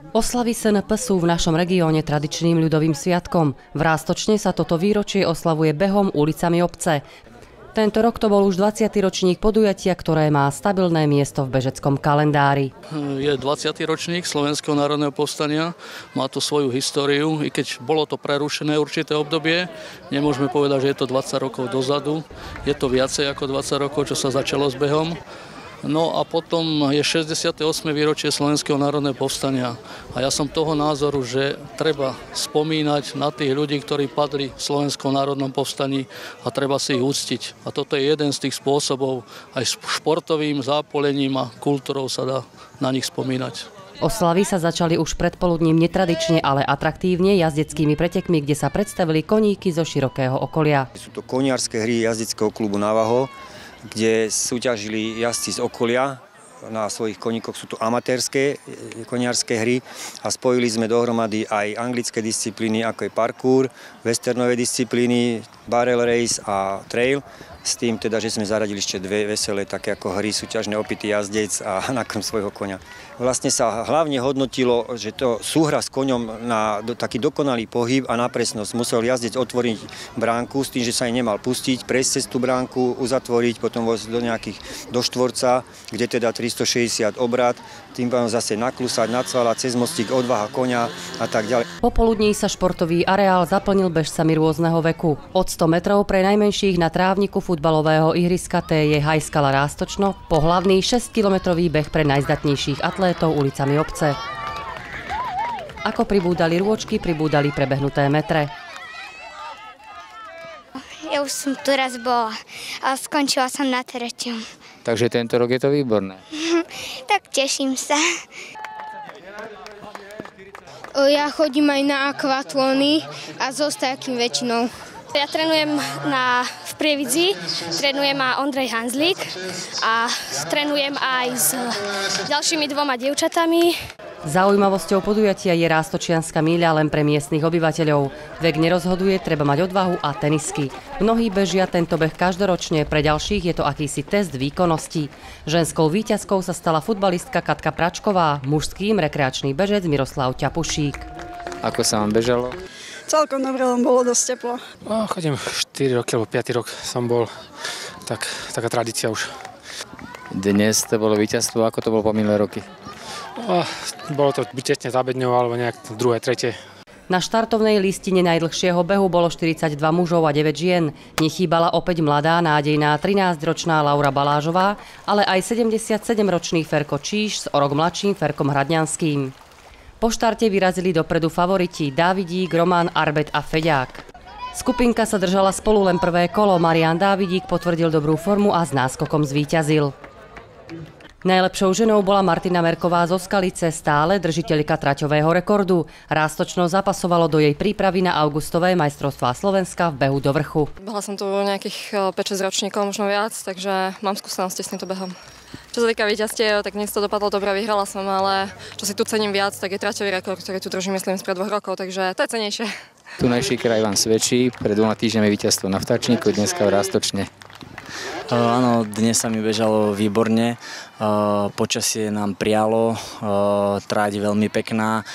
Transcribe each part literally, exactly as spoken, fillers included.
Oslavy es en pé sú v našom regióne tradičným ľudovým sviatkom. V Ráztočne sa toto výročie oslavuje behom ulicami obce. Tento rok to bol už dvadsiaty ročník podujatia, ktoré má stabilné miesto v bežeckom kalendári. Je dvadsiaty ročník Slovenského národného povstania, má to svoju históriu, i keď bolo to prerušené určité obdobie. Nemôžeme povedať, že je to dvadsať rokov dozadu, je to viacej ako dvadsať rokov, čo sa začalo s behom. No a potom je šesťdesiate ôsme výročie Slovenského národného povstania. A ja som toho názoru, že treba spomínať na tých ľudí, ktorí padli v Slovenskom národnom povstaní a treba si ich úctiť. A toto je jeden z tých spôsobov, aj športovým zápolením a kultúrou sa dá na nich spomínať. Oslavy sa začali už predpoludním netradične, ale atraktívne jazdeckými pretekmi, kde sa predstavili koníky zo širokého okolia. Sú to koniarské hry jazdeckého klubu Navaho, kde súťažili jazdci z okolia na svojich koníkoch. Sú to amatérske koniarské hry a spojili sme dohromady aj anglické disciplíny, ako je parkour, westernové disciplíny, barrel race a trail. S tým teda, že sme zaradili ešte dve veselé, také ako hry súťažné opitý jazdec a nakrm svojho koňa. Vlastne sa hlavne hodnotilo, že to súhra s koňom na taký dokonalý pohyb a na presnosť. Musel jazdec otvoriť bránku s tým, že sa jej nemal pustiť, prejsť cez tú bránku, uzatvoriť, potom vojsť do nejakých, do štvorca, kde teda tristošesťdesiat obrat, tým pádom zase naklusať, nacvalať cez mostík, odvaha koňa a tak ďalej. Popoludní sa športový areál zaplnil bežcami rôzneho veku. Od sto metrov pre najmenších na trávniku futbalového ihriska té jé High Skala Ráztočno po hlavný šesťkilometrový beh pre najzdatnejších atlétov ulicami obce. Ako pribúdali rôčky, pribúdali prebehnuté metre. Ja už som tu raz bola a skončila som na treťom. Takže tento rok je to výborné. Tak teším sa. Ja chodím aj na akvatlony a so stajakým väčšinou. Ja trénujem na, v Prievidzi, trénujem ma Ondrej Hanzlík a trénujem aj s ďalšími dvoma dievčatami. Zaujímavosťou podujatia je Ráztočianska míľa len pre miestnych obyvateľov. Vek nerozhoduje, treba mať odvahu a tenisky. Mnohí bežia tento beh každoročne, pre ďalších je to akýsi test výkonnosti. Ženskou víťazkou sa stala futbalistka Katka Pračková, mužským rekreačný bežec Miroslav Ťapušík. Ako sa vám bežalo? Celkom dobre, len bolo dosť teplo. No, chodím štyri roky, alebo piaty rok som bol, tak, taká tradícia už. Dnes to bolo víťazstvo, ako to bolo po minulé roky? No, bolo to buď tesne za bedňou, alebo nejak druhé, tretie. Na štartovnej listine najdlhšieho behu bolo štyridsaťdva mužov a deväť žien. Nechýbala opäť mladá, nádejná trinásťročná Laura Balážová, ale aj sedemdesiatsedemročný Ferko Číš s o rok mladším Ferkom Hradňanským. Po štarte vyrazili dopredu favoriti Dávidík, Roman, Arbet a Feďák. Skupinka sa držala spolu len prvé kolo. Marián Dávidík potvrdil dobrú formu a s náskokom zvíťazil. Najlepšou ženou bola Martina Merková zo Skalice, stále držiteľka traťového rekordu. Ráztočno zapasovalo do jej prípravy na augustové majstrovstvá Slovenska v behu do vrchu. Behla som tu nejakých päť šesť ročníkov, možno viac, takže mám skúsenosti s týmto behom. Čo sa týka víťazstiev, tak dnes to dopadlo dobre, vyhrala som, ale čo si tu cením viac, tak je traťový rekord, ktorý tu držím, myslím, spred dvoch rokov, takže to je cenejšie. Tunajší kraj vám svedčí, pred dvoma týždňami víťazstvo na Vtáčniku, dneska v Ráztočne. Uh, áno, dnes sa mi bežalo výborne, uh, počasie nám prialo, uh, tráť veľmi pekná,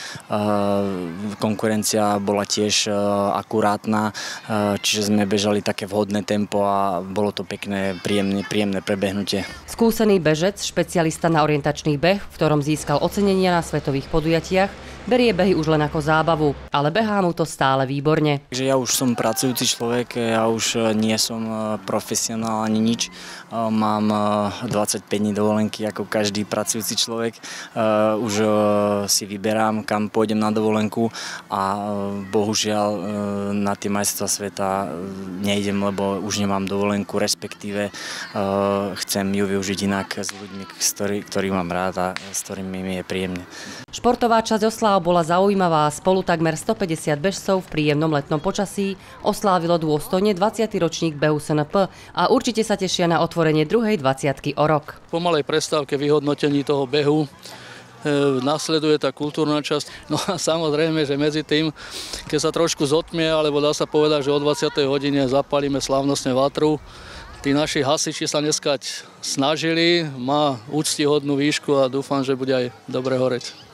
uh, konkurencia bola tiež uh, akurátna, uh, čiže sme bežali také vhodné tempo a bolo to pekné, príjemné, príjemné prebehnutie. Skúsený bežec, špecialista na orientačný beh, v ktorom získal ocenenia na svetových podujatiach, berie behy už len ako zábavu, ale behá mu to stále výborne. Takže ja už som pracujúci človek, ja už nie som profesionál ani nič. Mám dvadsaťpäť dní dovolenky ako každý pracujúci človek. Už si vyberám, kam pôjdem na dovolenku a bohužiaľ na tie majstrovstvá sveta nejdem, lebo už nemám dovolenku, respektíve chcem ju využiť inak s ľuďmi, ktorí mám rád a s ktorými mi je príjemne. Športová časť osláv bola zaujímavá. Spolu takmer stopäťdesiat bežcov v príjemnom letnom počasí oslávilo dôstojne dvadsiaty ročník behu es en pé a určite sa tešia na otvorenie druhej dvadsiatky o rok. Po malej prestávke vyhodnotení toho behu e, nasleduje tá kultúrna časť. No a samozrejme, že medzi tým, keď sa trošku zotmie, alebo dá sa povedať, že o dvadsiatej hodine zapálime slávnostne vatru, tí naši hasiči sa dneska snažili, má úctihodnú výšku a dúfam, že bude aj dobre horeť.